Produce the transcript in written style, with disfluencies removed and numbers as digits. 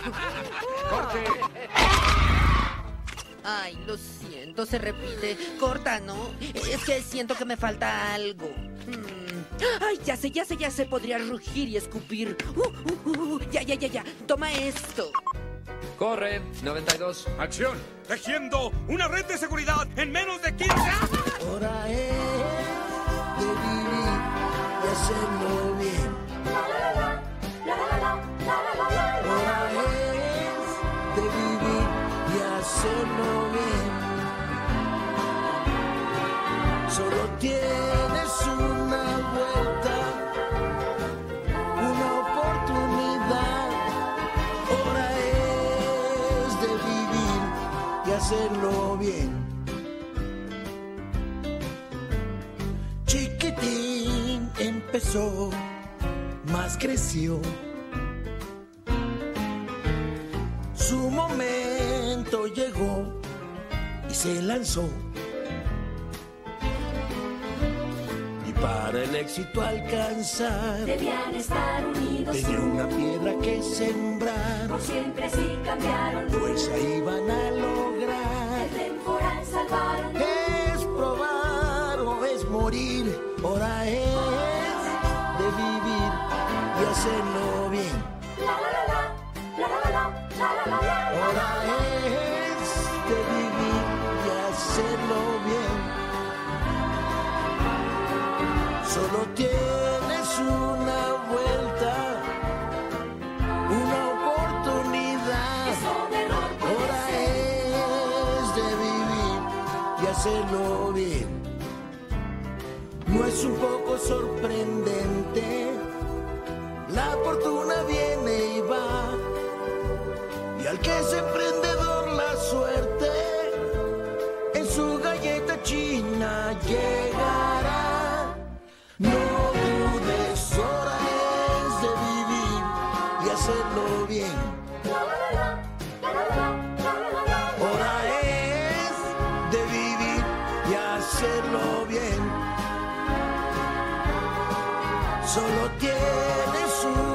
¡Corte! Ay, lo siento, se repite. Corta, ¿no? Es que siento que me falta algo. Ay, ya sé, podría rugir y escupir. Ya. Toma esto. Corre, 92. ¡Acción! ¡Tejiendo una red de seguridad en menos de 15! Hora es de vivir y hacerlo bien. Hora es de vivir y hacerlo bien. Solo tienes una vuelta, una oportunidad. Hora es de vivir y hacerlo bien. Chiquitín empezó, más creció. Su momento llegó y se lanzó. Y para el éxito alcanzar, debían estar unidos. tenía una piedra que sembrar. Por siempre así cambiaron. Fuerza iban a lograr. El temporal salvaron. Es probar o es morir. Hora es de vivir y hacerlo bien. Hora es de vivir y hacerlo bien. Solo tienes una vuelta, una oportunidad. Hora es de vivir y hacerlo bien. No es un poco sorprendente, la fortuna viene y va, y al que es emprendedor la suerte en su galleta china llegará. No dudes, hora es de vivir y hacerlo bien. Hora es de vivir y hacerlo bien. Solo tienes un